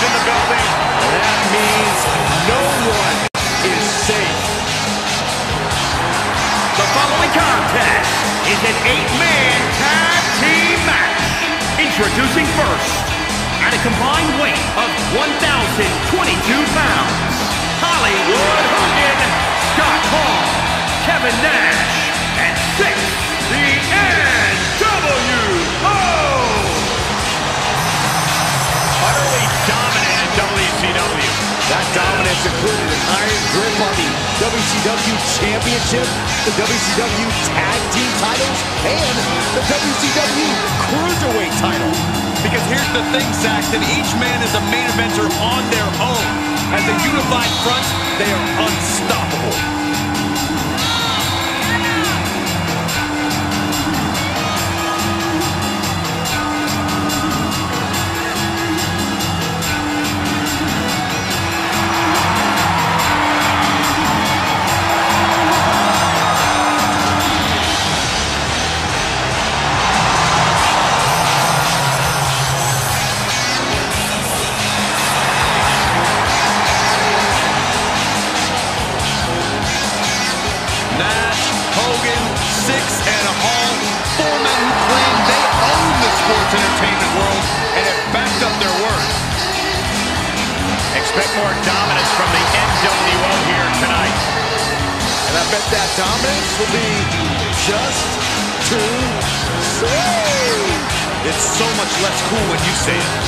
in the building. That means no one is safe. The following contest is an 8-man tag team match. Introducing first, at a combined weight of 1,022 pounds, Hollywood Hogan, Scott Hall, Kevin Nash, and 6, the NWO. Utterly dominant in WCW. That dominance included an iron grip on the WCW Championship, the WCW Tag Team titles, and the WCW Cruiserweight title. Because here's the thing, Saxton, each man is a main eventer on their own. As a unified front, they are unstoppable. Nash, Hogan, Six, and Hall, 4 men who claim they own the sports entertainment world and have backed up their word. Expect more dominance from the NWO here tonight. And I bet that dominance will be just too sweet. It's so much less cool when you say it.